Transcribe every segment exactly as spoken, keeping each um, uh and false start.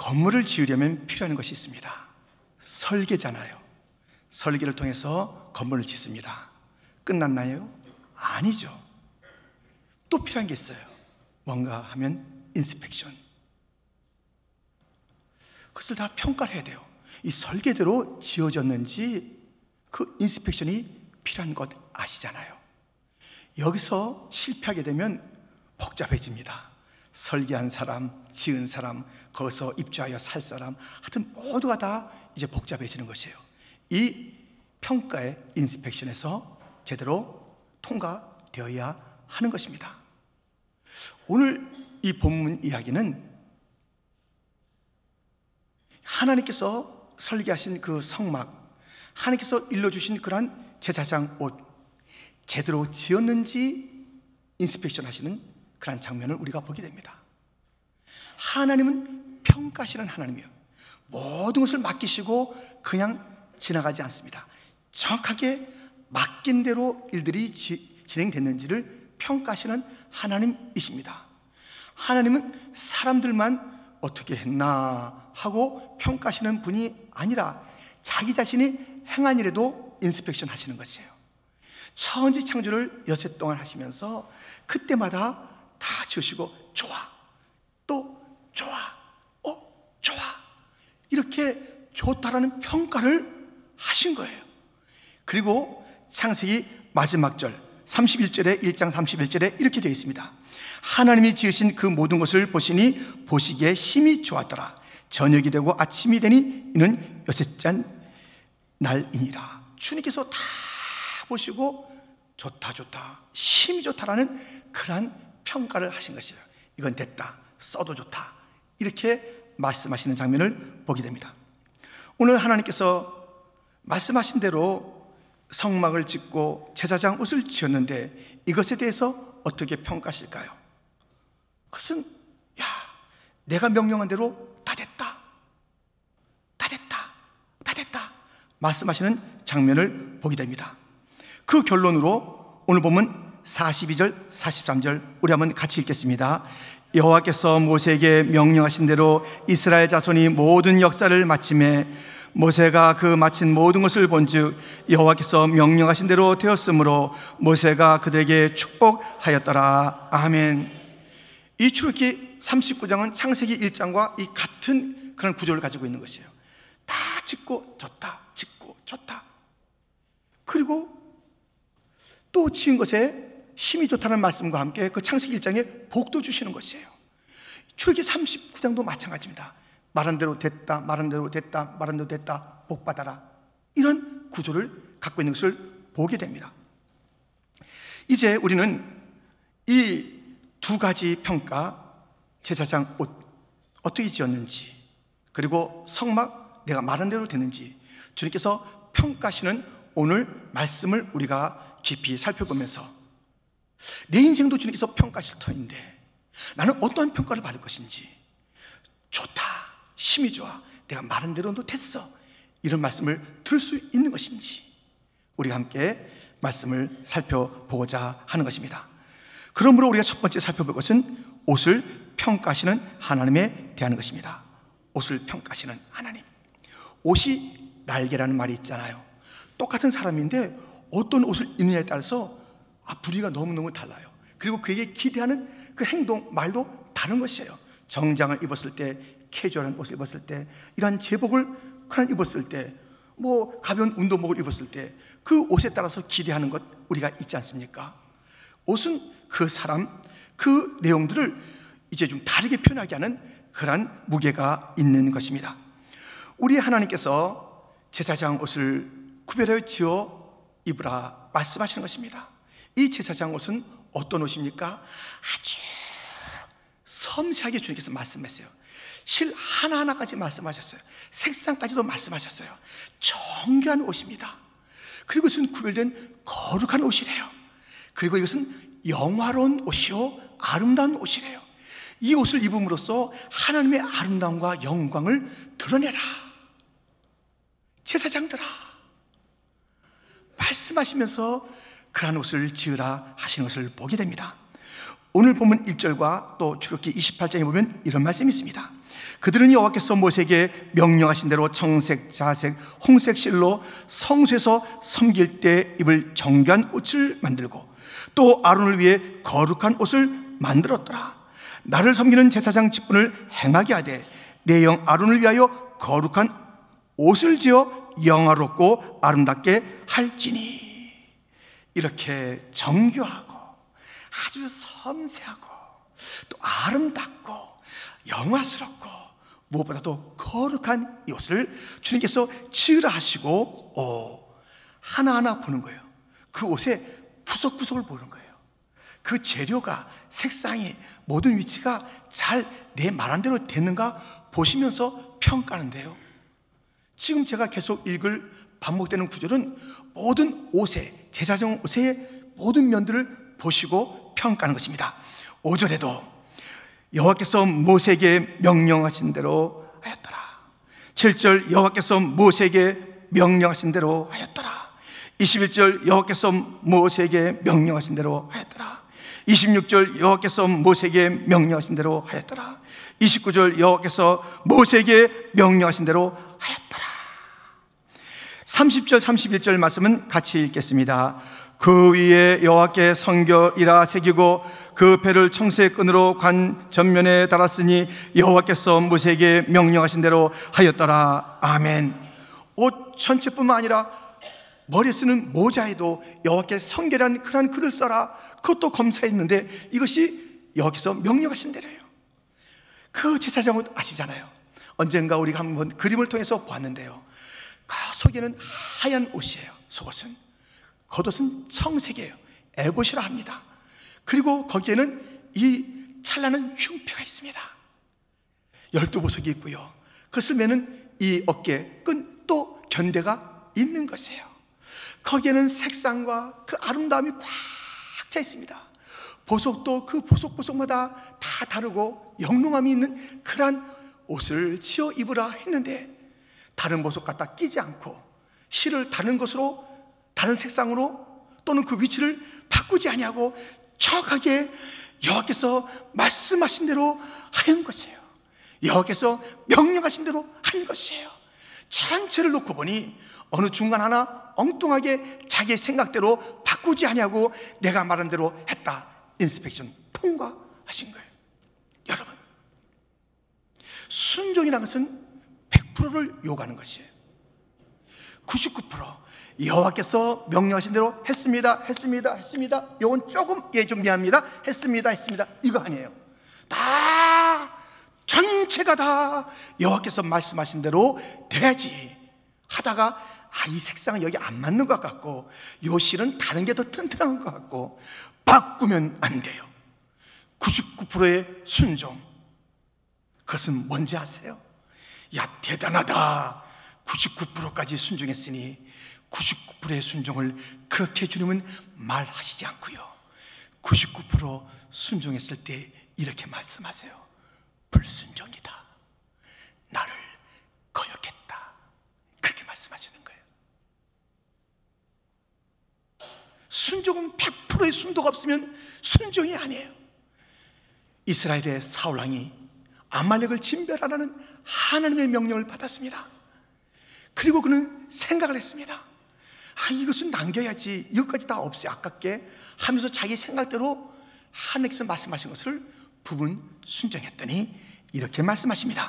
건물을 지으려면 필요한 것이 있습니다. 설계잖아요. 설계를 통해서 건물을 짓습니다. 끝났나요? 아니죠. 또 필요한 게 있어요. 뭔가 하면 인스펙션. 그것을 다 평가를 해야 돼요. 이 설계대로 지어졌는지 그 인스펙션이 필요한 것 아시잖아요. 여기서 실패하게 되면 복잡해집니다. 설계한 사람, 지은 사람, 거기서 입주하여 살 사람, 하여튼 모두가 다 이제 복잡해지는 것이에요. 이 평가의 인스펙션에서 제대로 통과되어야 하는 것입니다. 오늘 이 본문 이야기는 하나님께서 설계하신 그 성막, 하나님께서 일러주신 그러한 제사장 옷, 제대로 지었는지 인스펙션 하시는 그런 장면을 우리가 보게 됩니다. 하나님은 평가하시는 하나님이에요. 모든 것을 맡기시고 그냥 지나가지 않습니다. 정확하게 맡긴 대로 일들이 지, 진행됐는지를 평가하시는 하나님이십니다. 하나님은 사람들만 어떻게 했나 하고 평가하시는 분이 아니라 자기 자신이 행한 일에도 인스펙션 하시는 것이에요. 천지 창조를 여세 동안 하시면서 그때마다 다 지으시고 좋아, 또 좋아, 어, 좋아, 이렇게 좋다라는 평가를 하신 거예요. 그리고 창세기 마지막 절 삼십일 절에 일 장 삼십일 절에 이렇게 되어 있습니다. 하나님이 지으신 그 모든 것을 보시니 보시기에 심히 좋았더라. 저녁이 되고 아침이 되니 이는 여섯째 날이니라. 주님께서 다 보시고 좋다 좋다 심히 좋다라는 그러한 평가를 하신 것이에요. 이건 됐다, 써도 좋다, 이렇게 말씀하시는 장면을 보게 됩니다. 오늘 하나님께서 말씀하신 대로 성막을 짓고 제사장 옷을 지었는데 이것에 대해서 어떻게 평가하실까요? 그것은 야, 내가 명령한 대로 다 됐다, 다 됐다, 다 됐다 말씀하시는 장면을 보게 됩니다. 그 결론으로 오늘 보면 사십이 절 사십삼 절 우리 한번 같이 읽겠습니다. 여호와께서 모세에게 명령하신 대로 이스라엘 자손이 모든 역사를 마침에 모세가 그 마친 모든 것을 본즉 여호와께서 명령하신 대로 되었으므로 모세가 그들에게 축복하였더라. 아멘. 이 출애굽기 삼십구 장은 창세기 일 장과 이 같은 그런 구조를 가지고 있는 것이에요. 다 짓고 좋다, 짓고 좋다. 그리고 또 지은 것에 힘이 좋다는 말씀과 함께 그 창세기 일 장에 복도 주시는 것이에요. 출애굽기 삼십구 장도 마찬가지입니다. 말한 대로 됐다, 말한 대로 됐다, 말한 대로 됐다, 복 받아라. 이런 구조를 갖고 있는 것을 보게 됩니다. 이제 우리는 이 두 가지 평가, 제사장 옷 어떻게 지었는지, 그리고 성막 내가 말한 대로 됐는지 주님께서 평가하시는 오늘 말씀을 우리가 깊이 살펴보면서 내 인생도 주님께서 평가하실 터인데 나는 어떠한 평가를 받을 것인지, 좋다, 힘이 좋아, 내가 말한 대로도 됐어, 이런 말씀을 들을 수 있는 것인지 우리가 함께 말씀을 살펴보고자 하는 것입니다. 그러므로 우리가 첫 번째 살펴볼 것은 옷을 평가하시는 하나님에 대한 것입니다. 옷을 평가하시는 하나님. 옷이 날개라는 말이 있잖아요. 똑같은 사람인데 어떤 옷을 입느냐에 따라서 아, 부리가 너무너무 달라요. 그리고 그에게 기대하는 그 행동, 말도 다른 것이에요. 정장을 입었을 때, 캐주얼한 옷을 입었을 때, 이러한 제복을 그냥 입었을 때, 뭐 가벼운 운동복을 입었을 때 그 옷에 따라서 기대하는 것 우리가 있지 않습니까? 옷은 그 사람, 그 내용들을 이제 좀 다르게 표현하게 하는 그러한 무게가 있는 것입니다. 우리 하나님께서 제사장 옷을 구별하여 지어 입으라 말씀하시는 것입니다. 이 제사장 옷은 어떤 옷입니까? 아주 섬세하게 주님께서 말씀하셨어요. 실 하나하나까지 말씀하셨어요. 색상까지도 말씀하셨어요. 정교한 옷입니다. 그리고 이것은 구별된 거룩한 옷이래요. 그리고 이것은 영화로운 옷이요 아름다운 옷이래요. 이 옷을 입음으로써 하나님의 아름다움과 영광을 드러내라. 제사장들아, 말씀하시면서 그러한 옷을 지으라 하시는 것을 보게 됩니다. 오늘 본문 일 절과 또 출애굽기 이십팔 장에 보면 이런 말씀이 있습니다. 그들은 여호와께서 모세에게 명령하신 대로 청색, 자색, 홍색 실로 성소에서 섬길 때 입을 정결한 옷을 만들고 또 아론을 위해 거룩한 옷을 만들었더라. 나를 섬기는 제사장 직분을 행하게 하되 내 영 아론을 위하여 거룩한 옷을 지어 영화롭고 아름답게 할지니. 이렇게 정교하고 아주 섬세하고 또 아름답고 영화스럽고 무엇보다도 거룩한 이 옷을 주님께서 지으라 하시고 오, 하나하나 보는 거예요. 그 옷의 구석구석을 보는 거예요. 그 재료가, 색상이, 모든 위치가 잘 내 말한 대로 됐는가 보시면서 평가하는데요. 지금 제가 계속 읽을 반복되는 구절은 모든 옷의, 제사장 옷의 모든 면들을 보시고 평가하는 것입니다. 오 절에도 여호와께서 모세에게 명령하신 대로 하였더라. 칠 절 여호와께서 모세에게 명령하신 대로 하였더라. 이십일 절 여호와께서 모세에게 명령하신 대로 하였더라. 이십육 절 여호와께서 모세에게 명령하신 대로 하였더라. 이십구 절 여호와께서 모세에게 명령하신 대로 하였더라. 삼십 절 삼십일 절 말씀은 같이 읽겠습니다. 그 위에 여호와께 성결이라 새기고 그 배를 청새 끈으로 관 전면에 달았으니 여호와께서 모세에게 명령하신 대로 하였더라. 아멘. 옷 전체뿐만 아니라 머리에 쓰는 모자에도 여호와께 성결한 그런 글을 써라, 그것도 검사했는데 이것이 여호와께서 명령하신 대로예요. 그 제사장 옷 아시잖아요. 언젠가 우리가 한번 그림을 통해서 보았는데요, 그 속에는 하얀 옷이에요. 속옷은, 겉옷은 청색이에요. 에봇이라 합니다. 그리고 거기에는 이 찬란한 흉패가 있습니다. 열두 보석이 있고요, 그것을 매는 이 어깨 끈 또 견대가 있는 것이에요. 거기에는 색상과 그 아름다움이 꽉 차 있습니다. 보석도 그 보석 보석마다 다 다르고 영롱함이 있는 그러한 옷을 지어 입으라 했는데 다른 보석 갖다 끼지 않고 실을 다른 것으로, 다른 색상으로 또는 그 위치를 바꾸지 아니하고 정확하게 여호와께서 말씀하신 대로 하는 것이에요. 여호와께서 명령하신 대로 한 것이에요. 전체를 놓고 보니 어느 중간 하나 엉뚱하게 자기의 생각대로 바꾸지 아니하고 내가 말한 대로 했다. 인스펙션 통과하신 거예요. 여러분, 순종이라는 것은 백 퍼센트를 요구하는 것이에요. 구십구 퍼센트 여호와께서 명령하신 대로 했습니다, 했습니다, 했습니다. 요건 조금 예 좀 미안합니다, 했습니다, 했습니다, 이거 아니에요. 다 전체가 다 여호와께서 말씀하신 대로 돼야지 하다가 아, 이 색상은 여기 안 맞는 것 같고 요 실은 다른 게 더 튼튼한 것 같고 바꾸면 안 돼요. 구십구 퍼센트의 순종, 그것은 뭔지 아세요? 야, 대단하다, 구십구 퍼센트까지 순종했으니 구십구 퍼센트의 순종을 그렇게 주님은 말하시지 않고요, 구십구 퍼센트 순종했을 때 이렇게 말씀하세요. 불순종이다, 나를 거역했다, 그렇게 말씀하시는 거예요. 순종은 백 퍼센트의 순도가 없으면 순종이 아니에요. 이스라엘의 사울 왕이 아말렉을 진멸하라는 하나님의 명령을 받았습니다. 그리고 그는 생각을 했습니다. 아, 이것은 남겨야지, 이것까지 다 없애 아깝게 하면서 자기 생각대로 하나님께서 말씀하신 것을 부분 순종했더니 이렇게 말씀하십니다.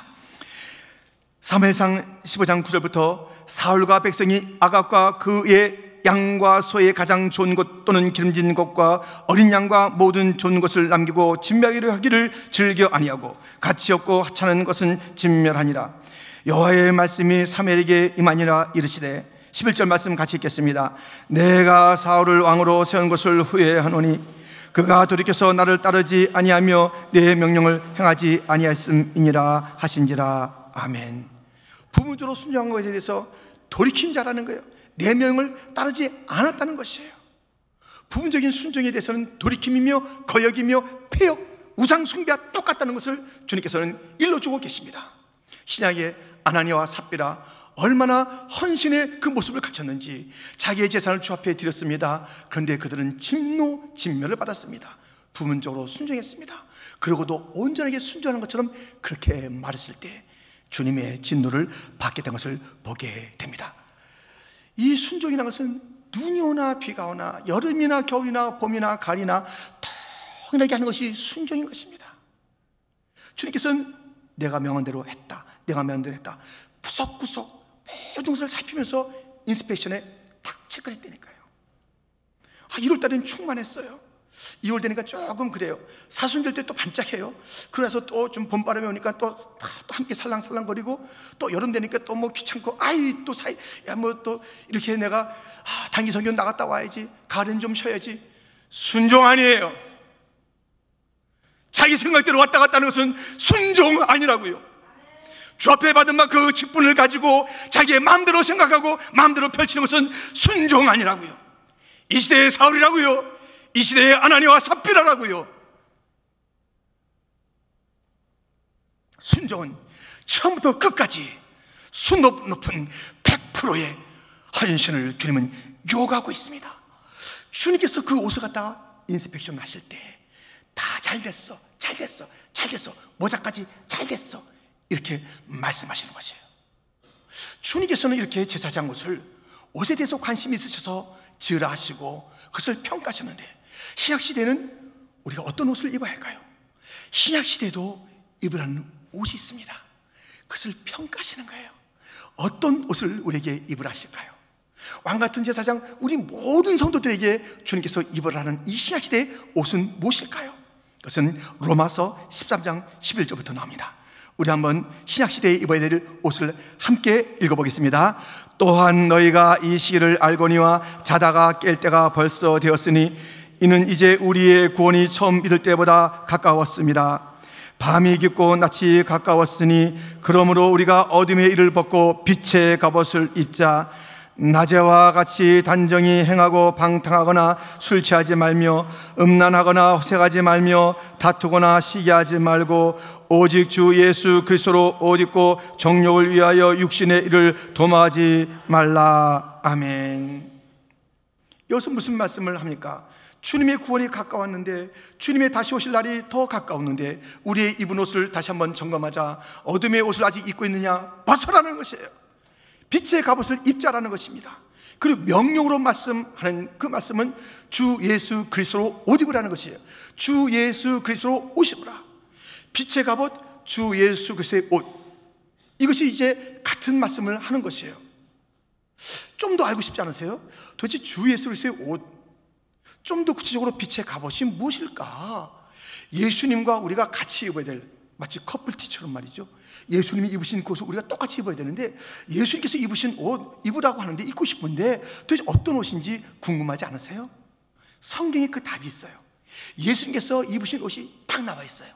사무엘상 십오 장 구 절부터 사울과 백성이 아갑과 그의 양과 소의 가장 좋은 것 또는 기름진 것과 어린 양과 모든 좋은 것을 남기고 진멸하기를 하기를 즐겨 아니하고 가치 없고 하찮은 것은 진멸하니라. 여호와의 말씀이 사무엘에게 임하니라. 이르시되, 십일 절 말씀 같이 읽겠습니다. 내가 사울을 왕으로 세운 것을 후회하노니 그가 돌이켜서 나를 따르지 아니하며 내 명령을 행하지 아니하였음이니라 하신지라. 아멘. 부분적으로 순종한 것에 대해서 돌이킨 자라는 거예요. 내 명령을 따르지 않았다는 것이에요. 부분적인 순종에 대해서는 돌이킴이며 거역이며 폐역, 우상 숭배와 똑같다는 것을 주님께서는 일러주고 계십니다. 신약의 아나니아와 삽비라 얼마나 헌신의 그 모습을 갖췄는지 자기의 재산을 주 앞에 드렸습니다. 그런데 그들은 진노 진멸을 받았습니다. 부문적으로 순종했습니다. 그러고도 온전하게 순종하는 것처럼 그렇게 말했을 때 주님의 진노를 받게 된 것을 보게 됩니다. 이 순종이라는 것은 눈이 오나 비가 오나 여름이나 겨울이나 봄이나 가을이나 동일하게 하는 것이 순종인 것입니다. 주님께서는 내가 명한 대로 했다, 내가 명한 대로 했다, 구석구석 모든 것을 살피면서 인스펙션에 딱 체크를 했다니까요. 아, 일월 달에는 충만했어요. 이월 되니까 조금 그래요. 사순절 때 또 반짝해요. 그래서 또 좀 봄바람이 오니까 또, 또 함께 살랑살랑거리고, 또 여름 되니까 또 뭐 귀찮고, 아이 또 사이 야 뭐 또 이렇게 내가 아, 단기 성경 나갔다 와야지, 가을엔 좀 쉬어야지. 순종 아니에요. 자기 생각대로 왔다 갔다 하는 것은 순종 아니라고요. 주 앞에 받은 그 직분을 가지고 자기의 마음대로 생각하고 마음대로 펼치는 것은 순종 아니라고요. 이 시대의 사울이라고요. 이 시대의 아나니와 삽비라라고요. 순종은 처음부터 끝까지 순 높은 백 퍼센트의 헌신을 주님은 요구하고 있습니다. 주님께서 그 옷을 갖다가 인스펙션 하실 때 다 잘 됐어, 잘 됐어, 잘 됐어, 모자까지 잘 됐어, 이렇게 말씀하시는 것이에요. 주님께서는 이렇게 제사장 옷을 옷에 대해서 관심이 있으셔서 지으라 하시고 그것을 평가하셨는데, 신약시대는 우리가 어떤 옷을 입어야 할까요? 신약시대도 입으라는 옷이 있습니다. 그것을 평가하시는 거예요. 어떤 옷을 우리에게 입으라 하실까요? 왕같은 제사장, 우리 모든 성도들에게 주님께서 입으라는 이 신약시대의 옷은 무엇일까요? 그것은 로마서 십삼 장 십일 절부터 나옵니다. 우리 한번 신약시대에 입어야 될 옷을 함께 읽어보겠습니다. 또한 너희가 이 시기를 알거니와 자다가 깰 때가 벌써 되었으니 이는 이제 우리의 구원이 처음 믿을 때보다 가까웠습니다. 밤이 깊고 낮이 가까웠으니 그러므로 우리가 어둠의 일을 벗고 빛의 갑옷을 입자. 낮에와 같이 단정히 행하고 방탕하거나 술 취하지 말며 음란하거나 호색하지 말며 다투거나 시기하지 말고 오직 주 예수 그리스도로 옷 입고 정욕을 위하여 육신의 일을 도모하지 말라. 아멘. 여기서 무슨 말씀을 합니까? 주님의 구원이 가까웠는데, 주님의 다시 오실 날이 더 가까웠는데 우리의 입은 옷을 다시 한번 점검하자. 어둠의 옷을 아직 입고 있느냐? 벗어라는 것이에요. 빛의 갑옷을 입자라는 것입니다. 그리고 명령으로 말씀하는 그 말씀은 주 예수 그리스도로 옷 입으라는 것이에요. 주 예수 그리스도로 옷 입으라. 빛의 갑옷, 주 예수 그리스도의 옷, 이것이 이제 같은 말씀을 하는 것이에요. 좀 더 알고 싶지 않으세요? 도대체 주 예수 그리스도의 옷, 좀 더 구체적으로 빛의 갑옷이 무엇일까? 예수님과 우리가 같이 입어야 될, 마치 커플티처럼 말이죠. 예수님이 입으신 그 옷을 우리가 똑같이 입어야 되는데, 예수님께서 입으신 옷 입으라고 하는데 입고 싶은데 도대체 어떤 옷인지 궁금하지 않으세요? 성경에 그 답이 있어요. 예수님께서 입으신 옷이 딱 나와 있어요.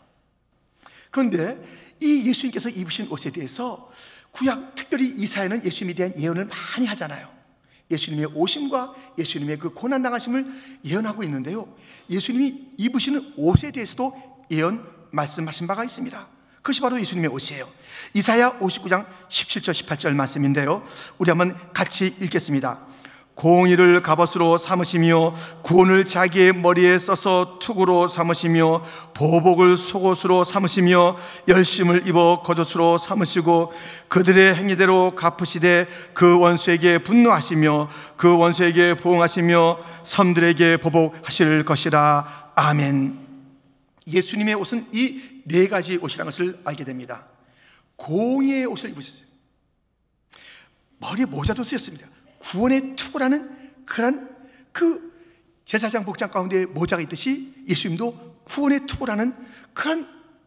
그런데 이 예수님께서 입으신 옷에 대해서 구약, 특별히 이사야는 예수님에 대한 예언을 많이 하잖아요. 예수님의 오심과 예수님의 그 고난당하심을 예언하고 있는데요, 예수님이 입으시는 옷에 대해서도 예언 말씀하신 바가 있습니다. 그것이 바로 예수님의 옷이에요. 이사야 오십구 장 십칠 절 십팔 절 말씀인데요, 우리 한번 같이 읽겠습니다. 공의를 갑옷으로 삼으시며 구원을 자기의 머리에 써서 투구로 삼으시며 보복을 속옷으로 삼으시며 열심을 입어 겉옷으로 삼으시고 그들의 행위대로 갚으시되 그 원수에게 분노하시며 그 원수에게 보응하시며 섬들에게 보복하실 것이라. 아멘. 예수님의 옷은 이 네 가지 옷이라는 것을 알게 됩니다. 공의의 옷을 입으셨어요. 머리에 모자도 쓰였습니다. 구원의 투구라는 그런 그 제사장 복장 가운데 모자가 있듯이 예수님도 구원의 투구라는 그런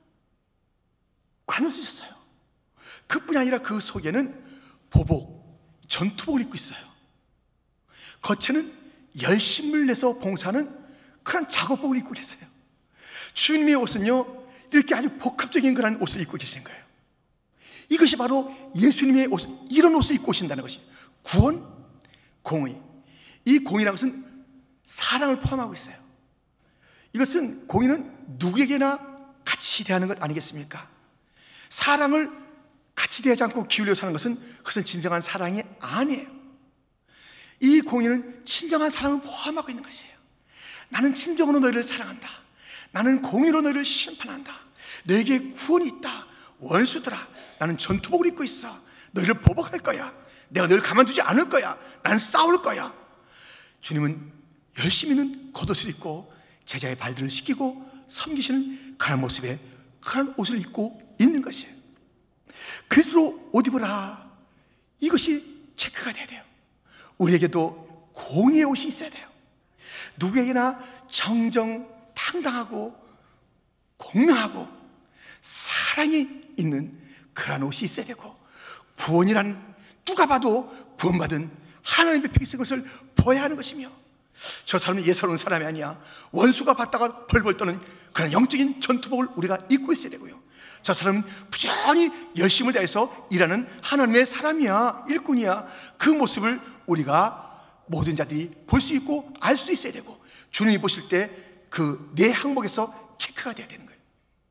관을 쓰셨어요. 그뿐이 아니라 그 속에는 보복, 전투복을 입고 있어요. 겉에는 열심을 내서 봉사하는 그런 작업복을 입고 계세요. 주님의 옷은요, 이렇게 아주 복합적인 그런 옷을 입고 계신 거예요. 이것이 바로 예수님의 옷, 이런 옷을 입고 오신다는 것이 구원, 공의. 이 공의라는 것은 사랑을 포함하고 있어요. 이것은, 공의는 누구에게나 같이 대하는 것 아니겠습니까? 사랑을 같이 대하지 않고 기울여 사는 것은, 그것은 진정한 사랑이 아니에요. 이 공의는 진정한 사랑을 포함하고 있는 것이에요. 나는 진정으로 너희를 사랑한다. 나는 공의로 너희를 심판한다. 너에게 구원이 있다. 원수들아, 나는 전투복을 입고 있어. 너희를 보복할 거야. 내가 너희를 가만두지 않을 거야. 난 싸울 거야. 주님은 열심히는 겉옷을 입고 제자의 발들을 씻기고 섬기시는 그런 모습에 그런 옷을 입고 있는 것이에요. 그리스도로 옷 입으라. 이것이 체크가 돼야 돼요. 우리에게도 공의의 옷이 있어야 돼요. 누구에게나 정정당당하고 공명하고 사랑이 있는 그런 옷이 있어야 되고, 구원이란 누가 봐도 구원받은 하나님의 백성인 것을 보여야 하는 것이며, 저 사람은 예사로운 사람이 아니야, 원수가 받다가 벌벌 떠는 그런 영적인 전투복을 우리가 입고 있어야 되고요, 저 사람은 부지런히 열심을 다해서 일하는 하나님의 사람이야, 일꾼이야. 그 모습을 우리가 모든 자들이 볼 수 있고 알 수 있어야 되고, 주님이 보실 때 그 내 항목에서 체크가 돼야 되는 거예요.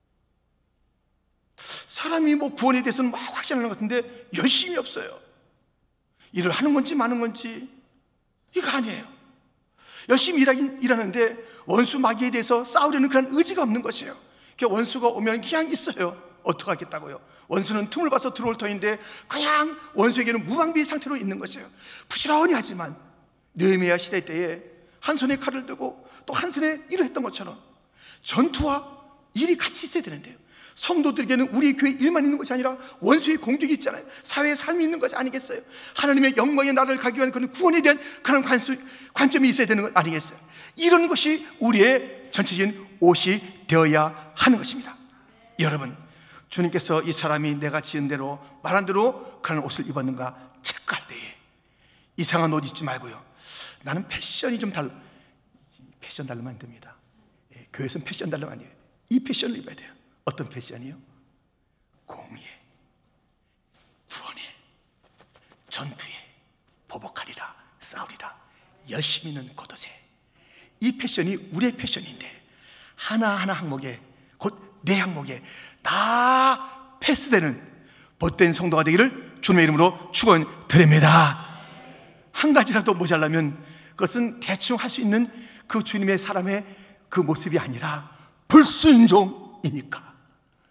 사람이 뭐 구원에 대해서는 막 확신하는 것 같은데 열심이 없어요. 일을 하는 건지 마는 건지 이거 아니에요. 열심히 일하긴 일하는데 원수 마귀에 대해서 싸우려는 그런 의지가 없는 것이에요. 원수가 오면 그냥 있어요. 어떡하겠다고요. 원수는 틈을 봐서 들어올 터인데 그냥 원수에게는 무방비 상태로 있는 것이에요. 부지런히 하지만 느헤미야 시대 때에 한 손에 칼을 들고 또 한 손에 일을 했던 것처럼 전투와 일이 같이 있어야 되는데요, 성도들에게는 우리 교회 일만 있는 것이 아니라 원수의 공격이 있잖아요. 사회의 삶이 있는 것이 아니겠어요? 하나님의 영광의 나라를 가기 위한 그런 구원에 대한 그런 관수, 관점이 있어야 되는 것 아니겠어요? 이런 것이 우리의 전체적인 옷이 되어야 하는 것입니다. 여러분, 주님께서 이 사람이 내가 지은 대로 말한 대로 그런 옷을 입었는가 체크할 때에 이상한 옷 입지 말고요, 나는 패션이 좀 달라, 패션 달라면 안 됩니다. 예, 교회에서는 패션 달라면 아니에요. 이 패션을 입어야 돼요. 어떤 패션이요? 공의에, 구원에, 전투에, 보복하리라, 싸우리라, 열심히 있는 겉옷에. 이 패션이 우리의 패션인데 하나하나 항목에, 곧 내 항목에 다 패스되는 복된 성도가 되기를 주님의 이름으로 축원드립니다. 한 가지라도 모자라면 그것은 대충 할 수 있는 그 주님의 사람의 그 모습이 아니라 불순종이니까,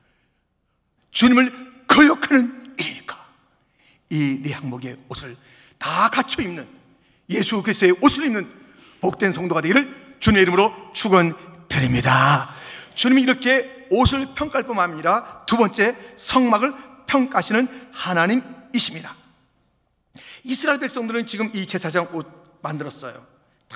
주님을 거역하는 일이니까 이 네 항목의 옷을 다 갖춰 입는, 예수 그리스도의 옷을 입는 복된 성도가 되기를 주님의 이름으로 축원드립니다. 주님이 이렇게 옷을 평가할 뿐만 아니라 두 번째, 성막을 평가하시는 하나님이십니다. 이스라엘 백성들은 지금 이 제사장 옷 만들었어요. 다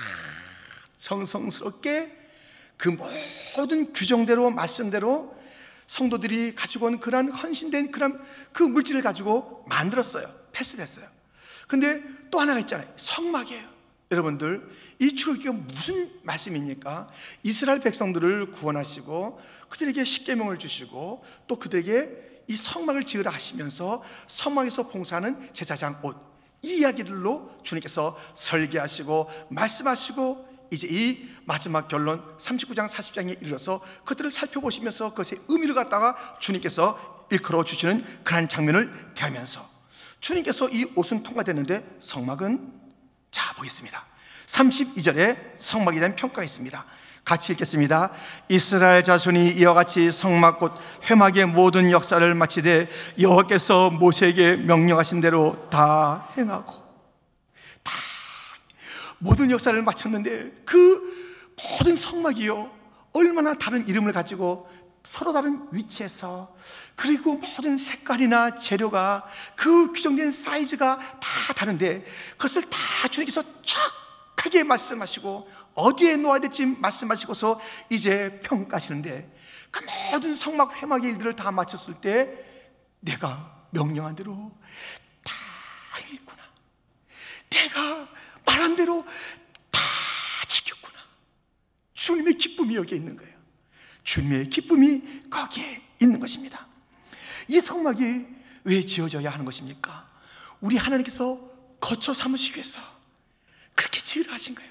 정성스럽게 그 모든 규정대로 말씀대로 성도들이 가지고 온 그런 헌신된 그런 그 물질을 가지고 만들었어요. 패스됐어요. 근데 또 하나가 있잖아요. 성막이에요. 여러분들, 이 출애굽기가 무슨 말씀입니까? 이스라엘 백성들을 구원하시고 그들에게 십계명을 주시고 또 그들에게 이 성막을 지으라 하시면서 성막에서 봉사하는 제사장 옷, 이 이야기들로 주님께서 설계하시고 말씀하시고, 이제 이 마지막 결론 삼십구 장 사십 장에 이르러서 그들을 살펴보시면서 그것의 의미를 갖다가 주님께서 일컬어 주시는 그런 장면을 대하면서 주님께서 이 옷은 통과됐는데 성막은, 자 보겠습니다. 삼십이 절에 성막에 대한 평가가 있습니다. 같이 읽겠습니다. 이스라엘 자손이 이와 같이 성막 곧 회막의 모든 역사를 마치되 여호와께서 모세에게 명령하신 대로 다 행하고, 다 모든 역사를 마쳤는데 그 모든 성막이요, 얼마나 다른 이름을 가지고 서로 다른 위치에서, 그리고 모든 색깔이나 재료가 그 규정된 사이즈가 다 다른데 그것을 다 주님께서 척하게 말씀하시고 어디에 놓아야 될지 말씀하시고서 이제 평가하시는데, 그 모든 성막 회막의 일들을 다 마쳤을 때 내가 명령한 대로 다 했구나, 내가 말한 대로 다 지켰구나. 주님의 기쁨이 여기에 있는 거예요. 주님의 기쁨이 거기에 있는 것입니다. 이 성막이 왜 지어져야 하는 것입니까? 우리 하나님께서 거처 삼으시기 위해서 그렇게 지으라 하신 거예요.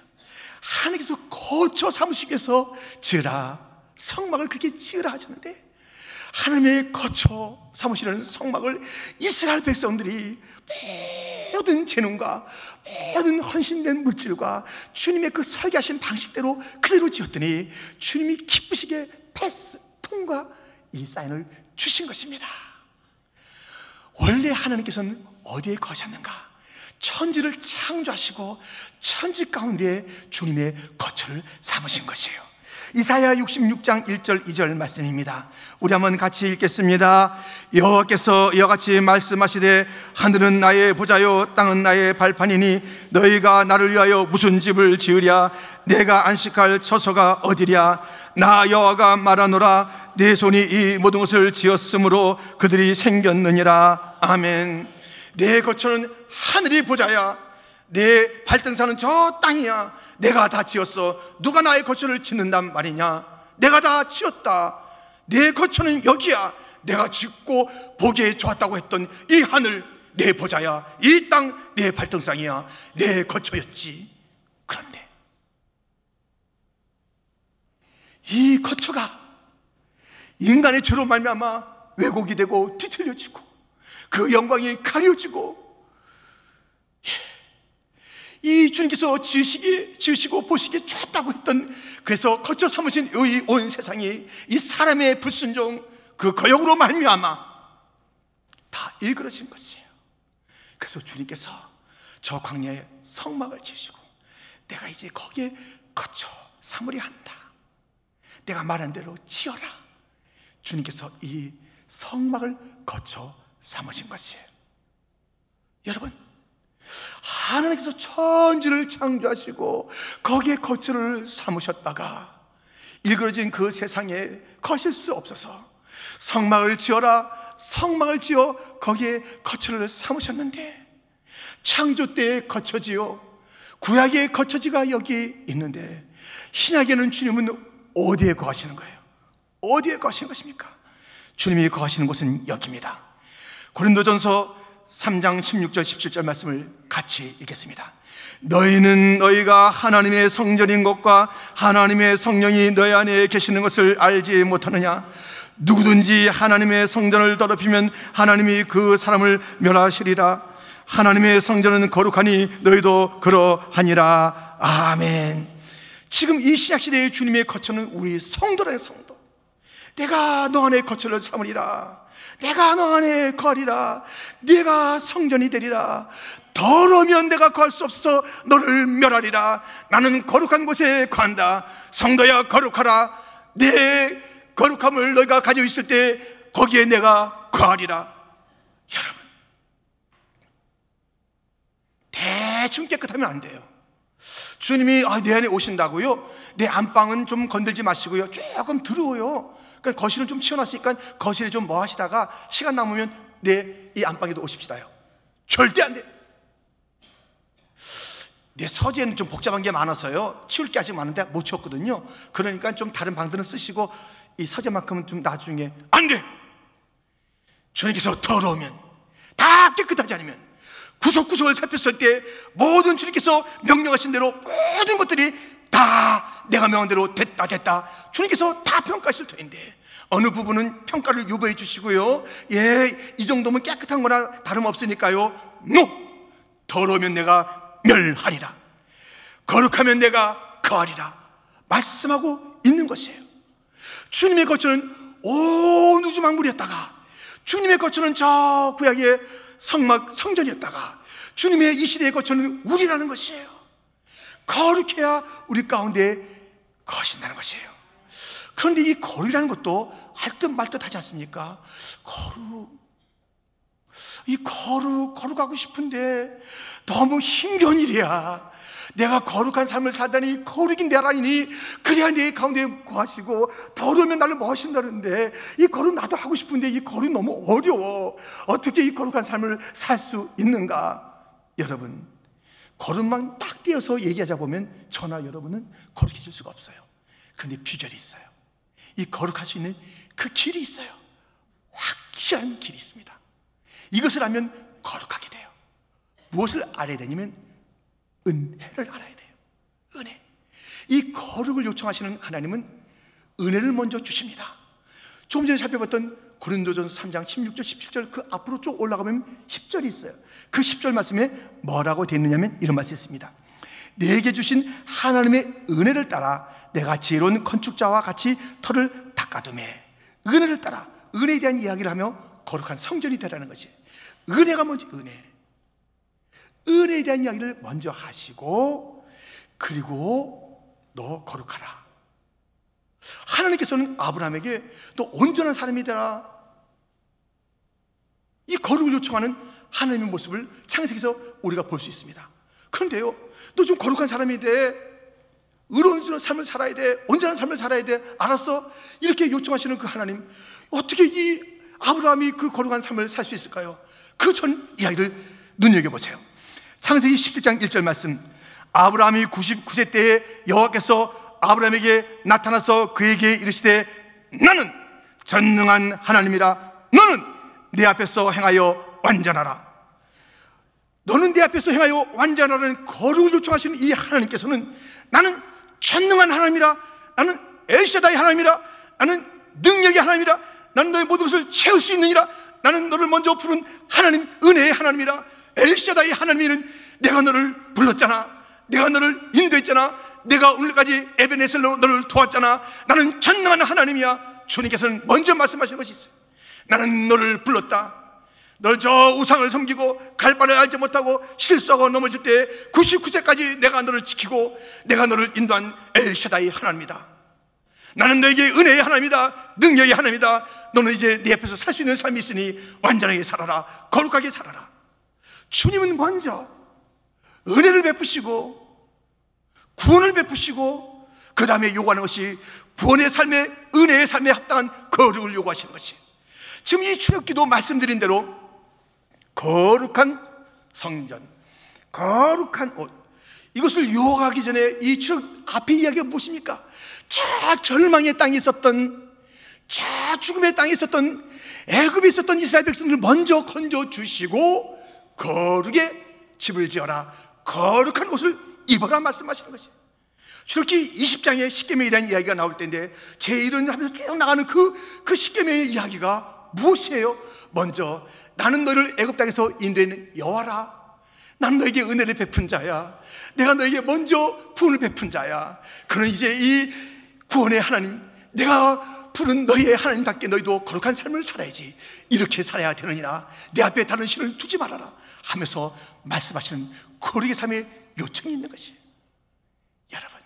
하나님께서 거처 삼으시기 위해서 지으라, 성막을 그렇게 지으라 하셨는데 하나님의 거처 삼으시는 성막을 이스라엘 백성들이 모든 재능과 모든 헌신된 물질과 주님의 그 설계하신 방식대로 그대로 지었더니 주님이 기쁘시게 패스, 통과 이 사인을 주신 것입니다. 원래 하나님께서는 어디에 거하셨는가? 천지를 창조하시고 천지 가운데 주님의 거처를 삼으신 것이에요. 이사야 육십육 장 일 절 이 절 말씀입니다. 우리 한번 같이 읽겠습니다. 여호와께서 이와 같이 말씀하시되 하늘은 나의 보좌요 땅은 나의 발판이니 너희가 나를 위하여 무슨 집을 지으랴? 내가 안식할 처소가 어디랴? 나 여호와가 말하노라. 내 손이 이 모든 것을 지었으므로 그들이 생겼느니라. 아멘. 내 거처는 하늘이 보좌야. 내 발등산은 저 땅이야. 내가 다 지었어. 누가 나의 거처를 짓는단 말이냐? 내가 다 지었다. 내 거처는 여기야. 내가 짓고 보기에 좋았다고 했던 이 하늘 내 보좌야. 이 땅 내 발등상이야. 내 거처였지. 그런데 이 거처가 인간의 죄로 말미암아 왜곡이 되고 뒤틀려지고 그 영광이 가려지고, 이 주님께서 지으시기, 지으시고 보시기 좋다고 했던, 그래서 거처 삼으신 이 온 세상이 이 사람의 불순종, 그 거역으로 말미암아 다 일그러진 것이에요. 그래서 주님께서 저 광야에 성막을 지으시고 내가 이제 거기에 거처 삼으려 한다. 내가 말한 대로 지어라. 주님께서 이 성막을 거처 삼으신 것이에요. 여러분, 하나님께서 천지를 창조하시고 거기에 거처를 삼으셨다가 일그러진 그 세상에 거실 수 없어서 성막을 지어라, 성막을 지어 거기에 거처를 삼으셨는데, 창조 때의 거처지요, 구약의 거처지가 여기 있는데 신약에는 주님은 어디에 거하시는 거예요? 어디에 거하시는 것입니까? 주님이 거하시는 곳은 여기입니다. 고린도전서 삼 장 십육 절 십칠 절 말씀을 같이 읽겠습니다. 너희는 너희가 하나님의 성전인 것과 하나님의 성령이 너희 안에 계시는 것을 알지 못하느냐? 누구든지 하나님의 성전을 더럽히면 하나님이 그 사람을 멸하시리라. 하나님의 성전은 거룩하니 너희도 그러하니라. 아멘. 지금 이 신약시대의 주님의 거처는 우리 성도라는 성도. 내가 너 안에 거처를 삼으리라. 내가 너 안에 거하리라. 네가 성전이 되리라. 더러면 내가 거할 수 없어 너를 멸하리라. 나는 거룩한 곳에 거한다. 성도야 거룩하라. 내 거룩함을 너희가 가지고 있을 때 거기에 내가 거하리라. 여러분, 대충 깨끗하면 안 돼요. 주님이 아, 내 안에 오신다고요? 내 안방은 좀 건들지 마시고요, 조금 더러워요. 그러니까 거실은 좀 치워놨으니까 거실에 좀 뭐 하시다가 시간 남으면 내 이 안방에도 오십시다요. 절대 안 돼. 내 서재는 좀 복잡한 게 많아서요, 치울 게 아직 많은데 못 치웠거든요. 그러니까 좀 다른 방들은 쓰시고 이 서재만큼은 좀 나중에. 안 돼. 주님께서 더러우면, 다 깨끗하지 않으면, 구석구석을 살폈을 때 모든 주님께서 명령하신 대로 모든 것들이 다 내가 명한 대로 됐다 됐다 주님께서 다 평가하실 터인데, 어느 부분은 평가를 유보해 주시고요, 예, 이 정도면 깨끗한 거나 다름없으니까요, 노! 더러우면 내가 멸하리라, 거룩하면 내가 거하리라 말씀하고 있는 것이에요. 주님의 거처는 온 우주 만물이었다가, 주님의 거처는 저 구약의 성막 성전이었다가, 주님의 이 시대의 거처는 우리라는 것이에요. 거룩해야 우리 가운데 거하신다는 것이에요. 그런데 이 거룩이라는 것도 할 듯 말 듯 하지 않습니까? 거룩, 이 거룩, 거룩하고 싶은데 너무 힘겨운 일이야. 내가 거룩한 삶을 살다니 거룩이 내라니, 그래야 내 가운데 거하시고, 더러우면 나를 뭐 하신다는데, 이 거룩 나도 하고 싶은데 이 거룩 너무 어려워. 어떻게 이 거룩한 삶을 살 수 있는가? 여러분, 거룩만 딱 띄어서 얘기하자 보면 저나 여러분은 거룩해질 수가 없어요. 그런데 비결이 있어요. 이 거룩할 수 있는 그 길이 있어요. 확실한 길이 있습니다. 이것을 알면 거룩하게 돼요. 무엇을 알아야 되냐면 은혜를 알아야 돼요. 은혜. 이 거룩을 요청하시는 하나님은 은혜를 먼저 주십니다. 조금 전에 살펴봤던 고린도전서 삼 장 십육 절 십칠 절 그 앞으로 쭉 올라가면 십 절이 있어요. 그 십 절 말씀에 뭐라고 되어 있느냐면 이런 말씀이 있습니다. 내게 주신 하나님의 은혜를 따라 내가 지혜로운 건축자와 같이 터를 닦아두매. 은혜를 따라, 은혜에 대한 이야기를 하며 거룩한 성전이 되라는 것이, 은혜가 뭔지, 은혜 은혜에 대한 이야기를 먼저 하시고, 그리고 너 거룩하라. 하나님께서는 아브라함에게 너 온전한 사람이 되라, 이 거룩을 요청하는 하나님의 모습을 창세기에서 우리가 볼 수 있습니다. 그런데요, 너 좀 거룩한 사람이 돼, 의로운 삶을 살아야 돼, 온전한 삶을 살아야 돼, 알았어? 이렇게 요청하시는 그 하나님, 어떻게 이 아브라함이 그 거룩한 삶을 살 수 있을까요? 그 전 이야기를 눈여겨보세요. 창세기 십칠 장 일 절 말씀, 아브라함이 구십구 세 때에 여호와께서 아브라함에게 나타나서 그에게 이르시되 나는 전능한 하나님이라, 너는 내 앞에서 행하여 완전하라. 너는 내 앞에서 행하여 완전하라는 거룩을 요청하시는 이 하나님께서는 나는 전능한 하나님이라, 나는 엘샤다이 하나님이라, 나는 능력의 하나님이라, 나는 너의 모든 것을 채울 수 있느니라, 나는 너를 먼저 부른 하나님, 은혜의 하나님이라. 엘샤다이 하나님이는 내가 너를 불렀잖아, 내가 너를 인도했잖아, 내가 오늘까지 에베네셀로 너를 도왔잖아. 나는 전능한 하나님이야. 주님께서는 먼저 말씀하신 것이 있어요. 나는 너를 불렀다. 널 저 우상을 섬기고 갈 바를 알지 못하고 실수하고 넘어질 때 구십구 세까지 내가 너를 지키고 내가 너를 인도한 엘샤다이 하나님이다. 나는 너에게 은혜의 하나님이다, 능력의 하나님이다. 너는 이제 네 앞에서 살 수 있는 삶이 있으니 완전하게 살아라, 거룩하게 살아라. 주님은 먼저 은혜를 베푸시고 구원을 베푸시고 그 다음에 요구하는 것이 구원의 삶에, 은혜의 삶에 합당한 거룩을 요구하시는 것이, 지금 이 출애굽기도 말씀드린 대로 거룩한 성전, 거룩한 옷, 이것을 요구하기 전에 이 출애굽 앞에 이야기가 무엇입니까? 저 절망의 땅에 있었던, 저 죽음의 땅에 있었던, 애굽에 있었던 이스라엘 백성들을 먼저 건져주시고 거룩의 집을 지어라, 거룩한 옷을 입어라 말씀하시는 것이에요. 출애굽기 이십 장에 십계명에 대한 이야기가 나올 때인데, 제일은 하면서 쭉 나가는 그, 그 십계명의 이야기가 무엇이에요? 먼저 나는 너를 애굽 땅에서 인도했는 여호와라, 나는 너에게 은혜를 베푼 자야, 내가 너에게 먼저 구원을 베푼 자야. 그는 이제 이 구원의 하나님, 내가 부른 너희의 하나님답게 너희도 거룩한 삶을 살아야지, 이렇게 살아야 되느니라. 내 앞에 다른 신을 두지 말아라 하면서 말씀하시는 거룩의 삶의 요청이 있는 것이에요. 여러분,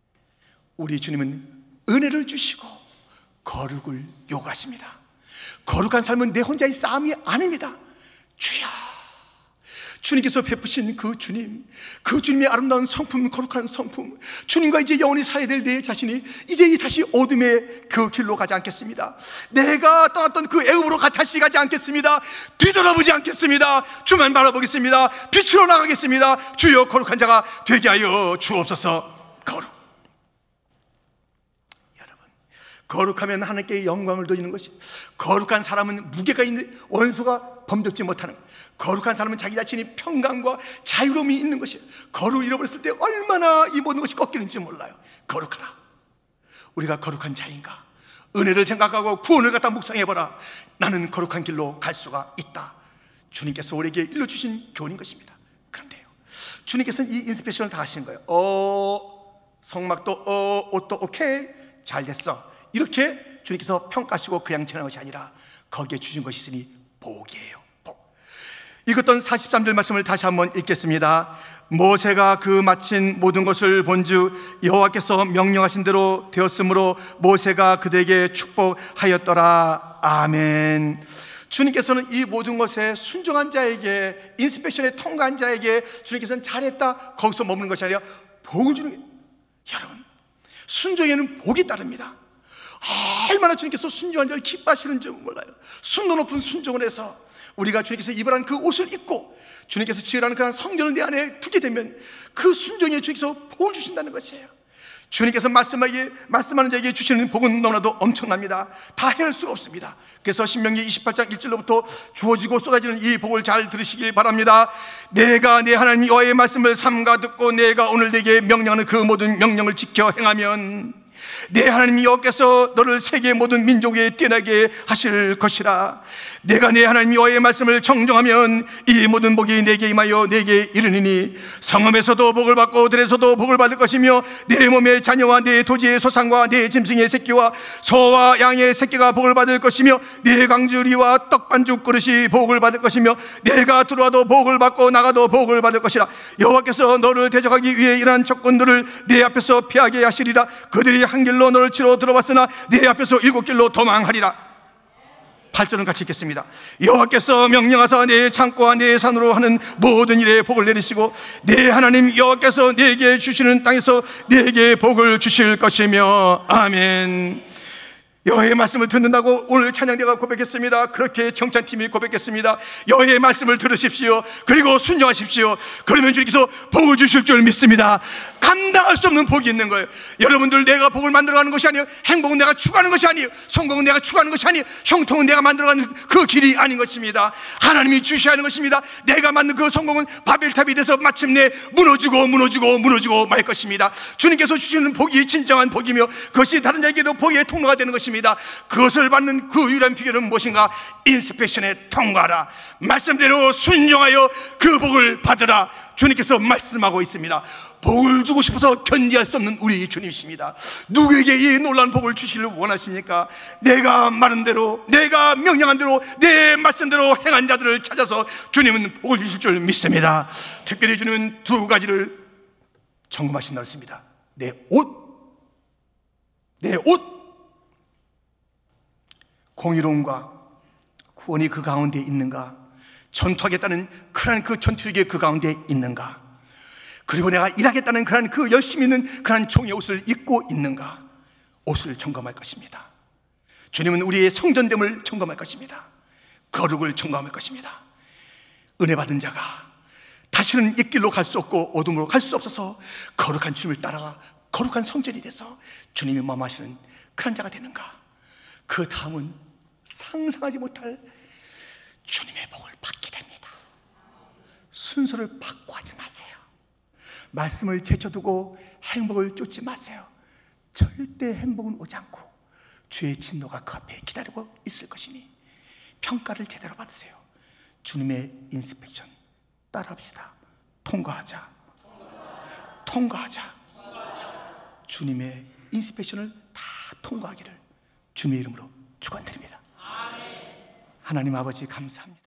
우리 주님은 은혜를 주시고 거룩을 요구하십니다. 거룩한 삶은 내 혼자의 싸움이 아닙니다. 주여, 주님께서 베푸신 그 주님, 그 주님의 아름다운 성품, 거룩한 성품, 주님과 이제 영원히 살아야 될 내 자신이 이제 다시 어둠의 그 길로 가지 않겠습니다. 내가 떠났던 그 애굽으로 다시 가지 않겠습니다. 뒤돌아보지 않겠습니다. 주만 바라보겠습니다. 빛으로 나가겠습니다. 주여, 거룩한 자가 되게 하여 주옵소서. 거룩, 여러분, 거룩하면 하나님께 영광을 돌리는 것이, 거룩한 사람은 무게가 있는, 원수가 범접지 못하는, 거룩한 사람은 자기 자신이 평강과 자유로움이 있는 것이에요. 거룩을 잃어버렸을 때 얼마나 이 모든 것이 꺾이는지 몰라요. 거룩하라. 우리가 거룩한 자인가? 은혜를 생각하고 구원을 갖다 묵상해보라. 나는 거룩한 길로 갈 수가 있다. 주님께서 우리에게 일러주신 교훈인 것입니다. 그런데요, 주님께서는 이 인스펙션을 다 하시는 거예요. 어, 성막도 어, 옷도 오케이, 잘 됐어, 이렇게 주님께서 평가하시고 그냥 지나는 것이 아니라 거기에 주신 것이 있으니 복이에요. 읽었던 사십삼 절 말씀을 다시 한번 읽겠습니다. 모세가 그 마친 모든 것을 본즉 여호와께서 명령하신 대로 되었으므로 모세가 그들에게 축복하였더라. 아멘. 주님께서는 이 모든 것에 순종한 자에게, 인스펙션에 통과한 자에게 주님께서는 잘했다, 거기서 머무는 것이 아니라 복을 주는 거예요. 여러분, 순종에는 복이 따릅니다. 얼마나 주님께서 순종한 자를 기뻐하시는지 몰라요. 순도 높은 순종을 해서 우리가 주님께서 입으라는 그 옷을 입고 주님께서 지으라는 그 성전을 내 안에 두게 되면 그 순종에 주님께서 복을 주신다는 것이에요. 주님께서 말씀하기, 말씀하는 자에게 주시는 복은 너무나도 엄청납니다. 다 헤아릴 수가 없습니다. 그래서 신명기 이십팔 장 일 절로부터 주어지고 쏟아지는 이 복을 잘 들으시길 바랍니다. 내가 내 하나님 여호와의 말씀을 삼가 듣고 내가 오늘 내게 명령하는 그 모든 명령을 지켜 행하면 내 하나님 여호와께서 너를 세계 모든 민족에 뛰어나게 하실 것이라. 내가 내 하나님 여호와의 말씀을 정정하면 이 모든 복이 내게 임하여 내게 이르니니 성읍에서도 복을 받고 들에서도 복을 받을 것이며 내 몸의 자녀와 내 토지의 소산과 내 짐승의 새끼와 소와 양의 새끼가 복을 받을 것이며 내 강주리와 떡반죽 그릇이 복을 받을 것이며 내가 들어와도 복을 받고 나가도 복을 받을 것이라. 여호와께서 너를 대적하기 위해 이러한 적군들을 내 앞에서 피하게 하시리라. 그들이 한 길로 너를 치러 들어왔으나 내 앞에서 일곱 길로 도망하리라. 팔 절은 같이 읽겠습니다. 여호와께서 명령하사 내 창고와 내 산으로 하는 모든 일에 복을 내리시고 내 하나님 여호와께서 내게 주시는 땅에서 내게 복을 주실 것이며. 아멘. 여호와의 말씀을 듣는다고 오늘 찬양대가 고백했습니다. 그렇게 경찬팀이 고백했습니다. 여호와의 말씀을 들으십시오. 그리고 순종하십시오. 그러면 주님께서 복을 주실 줄 믿습니다. 감당할 수 없는 복이 있는 거예요. 여러분들, 내가 복을 만들어가는 것이 아니에요. 행복은 내가 추구하는 것이 아니에요. 성공은 내가 추구하는 것이 아니에요. 형통은 내가 만들어가는 그 길이 아닌 것입니다. 하나님이 주셔야 하는 것입니다. 내가 만든 그 성공은 바벨탑이 돼서 마침내 무너지고 무너지고 무너지고 말 것입니다. 주님께서 주시는 복이 진정한 복이며 그것이 다른 자에게도 복의 통로가 되는 것입니다. 그것을 받는 그 유일한 비결은 무엇인가? 인스펙션에 통과하라. 말씀대로 순종하여 그 복을 받으라. 주님께서 말씀하고 있습니다. 복을 주고 싶어서 견디할 수 없는 우리 주님이십니다. 누구에게 이 놀라운 복을 주시기를 원하십니까? 내가 말한 대로, 내가 명령한 대로, 내 말씀대로 행한 자들을 찾아서 주님은 복을 주실 줄 믿습니다. 특별히 주님은 두 가지를 점검하신다고 했습니다. 내 옷, 내 옷, 공의로움과 구원이 그 가운데 있는가? 전투하겠다는 그런 그 전투력이 그 가운데 있는가? 그리고 내가 일하겠다는 그런 그 열심히 있는 그런 종의 옷을 입고 있는가? 옷을 점검할 것입니다. 주님은 우리의 성전됨을 점검할 것입니다. 거룩을 점검할 것입니다. 은혜 받은 자가 다시는 이 길로 갈 수 없고 어둠으로 갈 수 없어서 거룩한 주님을 따라가 거룩한 성전이 돼서 주님이 마음하시는 그런 자가 되는가? 그 다음은 상상하지 못할 주님의 복을 받게 됩니다. 순서를 바꿔 하지 마세요. 말씀을 제쳐두고 행복을 쫓지 마세요. 절대 행복은 오지 않고 주의 진노가 그 앞에 기다리고 있을 것이니 평가를 제대로 받으세요. 주님의 인스펙션 따라합시다. 통과하자. 통과하자. 주님의 인스펙션을 다 통과하기를 주님의 이름으로 축원드립니다. 하나님 아버지 감사합니다.